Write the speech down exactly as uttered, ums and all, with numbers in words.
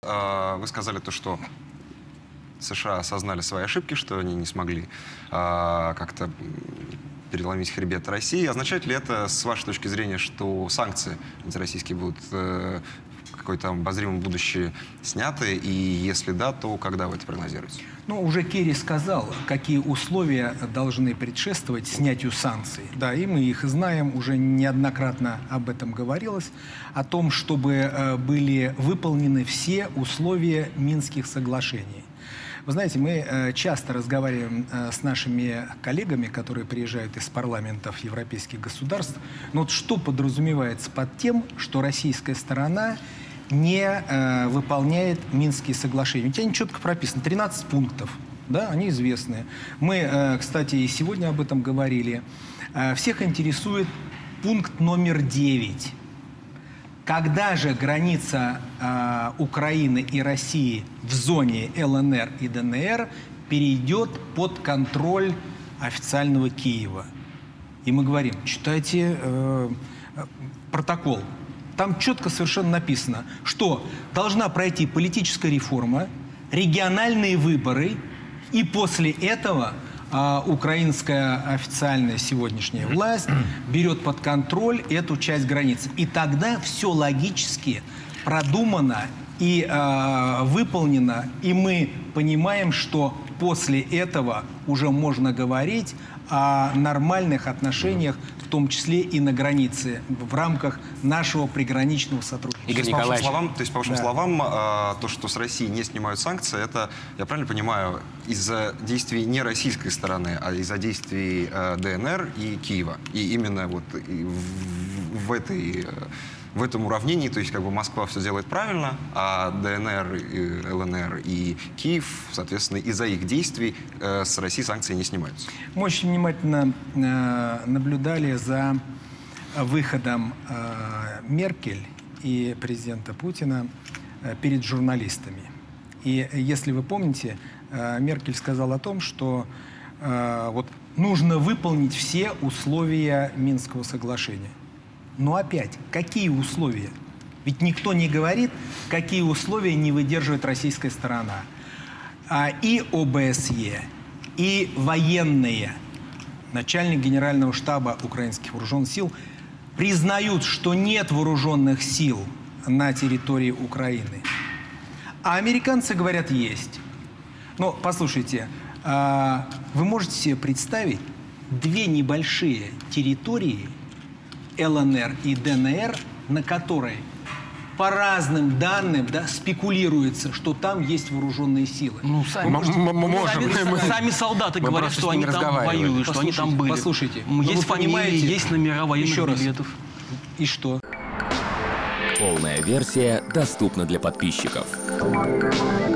Вы сказали то, что США осознали свои ошибки, что они не смогли как-то переломить хребет России. Означает ли это, с вашей точки зрения, что санкции антироссийские будут в какое-то обозримом будущее сняты? И если да, то когда вы это прогнозируете? Ну, уже Керри сказал, какие условия должны предшествовать снятию санкций. Да, и мы их знаем, уже неоднократно об этом говорилось, о том, чтобы э, были выполнены все условия Минских соглашений. Вы знаете, мы э, часто разговариваем э, с нашими коллегами, которые приезжают из парламентов европейских государств. Но вот что подразумевается под тем, что российская сторона не э, выполняет Минские соглашения? У тебя четко прописано тринадцать пунктов, да, они известны. Мы, э, кстати, и сегодня об этом говорили. Э, всех интересует пункт номер девять. Когда же граница э, Украины и России в зоне ЛНР и ДНР перейдет под контроль официального Киева? И мы говорим, читайте э, протокол. Там четко совершенно написано, что должна пройти политическая реформа, региональные выборы, и после этого а, украинская официальная сегодняшняя власть берет под контроль эту часть границы. И тогда все логически продумано и а, выполнено, и мы понимаем, что после этого уже можно говорить о нормальных отношениях, в том числе и на границе, в рамках нашего приграничного сотрудничества. Игорь Николаевич, по вашим словам, то есть, по вашим да. словам, а, то, что с Россией не снимают санкции, это, я правильно понимаю, из-за действий не российской стороны, а из-за действий а, ДНР и Киева. И именно вот и в, в этой... В этом уравнении, то есть как бы Москва все делает правильно, а ДНР, и ЛНР и Киев, соответственно, из-за их действий э, с России санкции не снимаются. Мы очень внимательно э, наблюдали за выходом э, Меркель и президента Путина э, перед журналистами. И если вы помните, э, Меркель сказала о том, что э, вот, нужно выполнить все условия Минского соглашения. Но опять, какие условия? Ведь никто не говорит, какие условия не выдерживает российская сторона. А и ОБСЕ, и военные, начальник Генерального штаба украинских вооруженных сил, признают, что нет вооруженных сил на территории Украины. А американцы говорят, есть. Но послушайте, вы можете себе представить две небольшие территории ЛНР и ДНР, на которой по разным данным да, спекулируется, что там есть вооруженные силы. Ну, сами, можете... мы, мы можем. Сами, мы, сами солдаты мы говорят, что они там воюют, что они там были. Послушайте, есть фамилии, есть номера военных Еще билетов. Раз. И что? Полная версия доступна для подписчиков.